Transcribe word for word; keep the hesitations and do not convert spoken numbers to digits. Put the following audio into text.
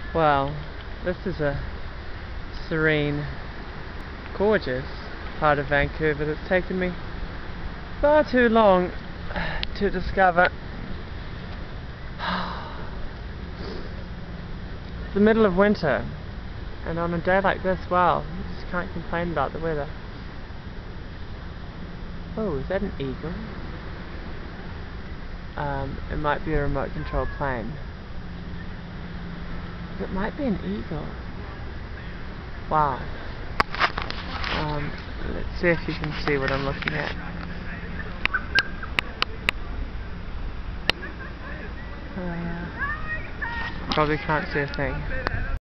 Well, this is a serene, gorgeous part of Vancouver that's taken me far too long to discover. It's the middle of winter, and on a day like this, well, you just can't complain about the weather. Oh, is that an eagle? Um, it might be a remote control plane. It might be an eagle. Wow. Um, let's see if you can see what I'm looking at. Uh, probably can't see a thing.